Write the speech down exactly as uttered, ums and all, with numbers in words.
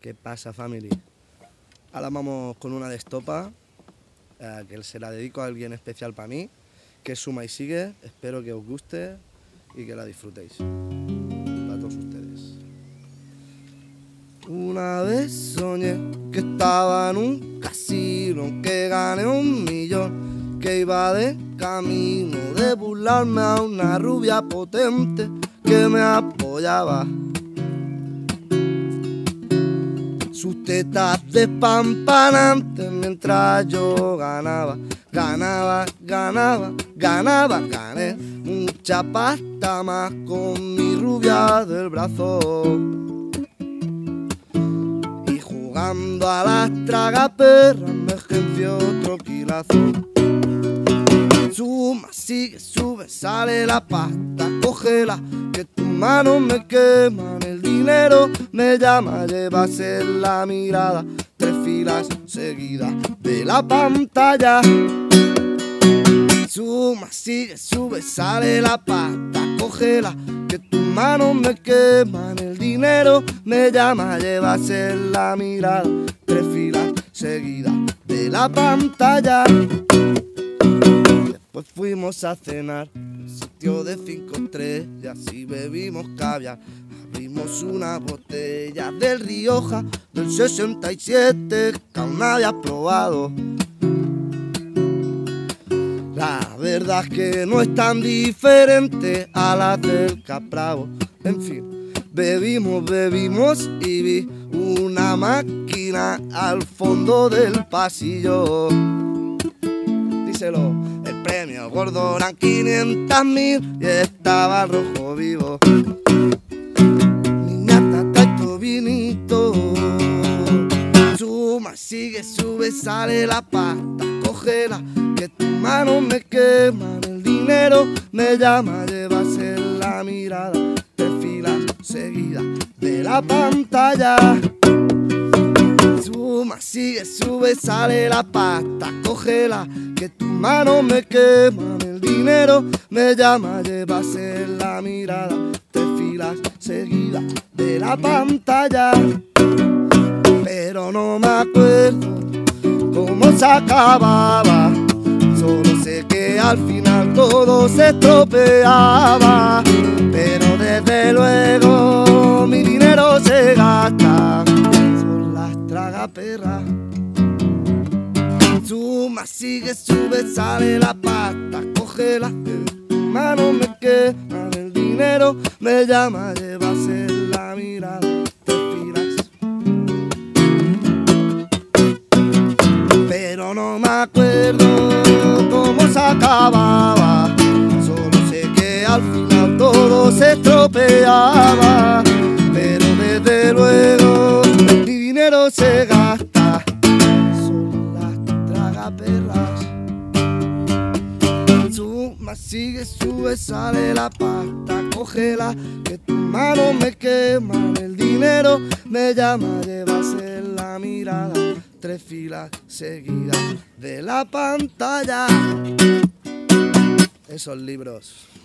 ¿Qué pasa, family? Ahora vamos con una de estopa, eh, que se la dedico a alguien especial para mí, que es Suma y Sigue. Espero que os guste y que la disfrutéis. Para todos ustedes. Una vez soñé que estaba en un casino, que gané un millón, que iba de camino de burlarme a una rubia potente que me apoyaba. Sus tetas despampanantes mientras yo ganaba, ganaba, ganaba, ganaba, gané mucha pasta más con mi rubia del brazo. Y jugando a las tragaperras me agenció otro quilazo. Suma, sigue, sube, sale la pasta, cógela, que tus manos me queman. El dinero me llama, llevase la mirada, tres filas seguidas de la pantalla. Suma, sigue, sube, sale la pasta, cógela, que tus manos me queman. El dinero me llama, llevase la mirada, tres filas seguidas de la pantalla. Pues fuimos a cenar en un sitio de cinco estrellas y bebimos caviar. Abrimos una botella del Rioja del sesenta y siete que aún nadie ha probado. La verdad es que no es tan diferente a la del Capravo. En fin, bebimos, bebimos y vi una máquina al fondo del pasillo. Díselo. El premio gordo eran quinientas mil y estaba rojo vivo. Niña, tata y tu vinito. Suma, sigue, sube, sale la pasta, cógela, que tus manos me queman. El dinero me llama, llevase la mirada, tres filas seguidas de la pantalla. Suma, sigue, sube, sale la pasta, cógela, que tus manos me queman. El dinero me llama, llevase la mirada, tres filas seguidas de la pantalla. Pero no me acuerdo cómo se acababa, solo sé que al final todo se estropeaba. Pero desde luego mi dinero se gasta, son las tragaperras. Suma, sigue, sube, sale la pasta, cógela, que tu mano me quema. El dinero me llama, llevase la mirada, tres filas. Pero no me acuerdo cómo se acababa, solo sé que al final todo se estropeaba. Pero desde luego mi dinero se gasta, perras. Suma, sigue, sube, sale la pasta, cógela, que tus manos me queman. El dinero me llama, llevase la mirada, tres filas seguidas de la pantalla. Esos libros.